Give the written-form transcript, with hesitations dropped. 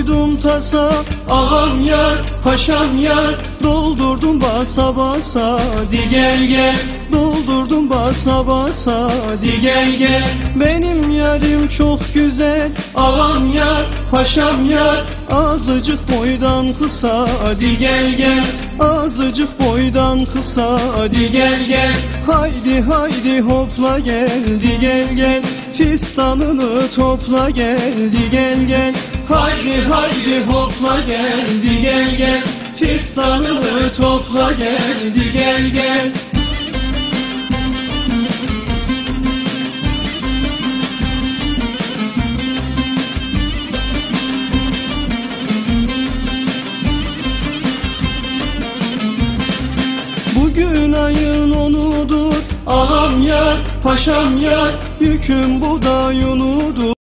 koydum tasa. Ağam yar, paşam yar, doldurdum basa basa. Di gel gel, doldurdum basa basa. Di gel gel, benim yarim çok güzel. Ağam yar, paşam yar, azıcık boydan kısa. Di gel gel, azıcık boydan kısa. Di gel gel, haydi haydi hopla gel. Di gel gel, fistanını topla gel. Di gel gel, haydi haydi hopla gel. Di gel gel, fistanını topla gel. Di gel gel. Bugün ayın onudur, ağam yar, paşam yar, yüküm bu da yunudur.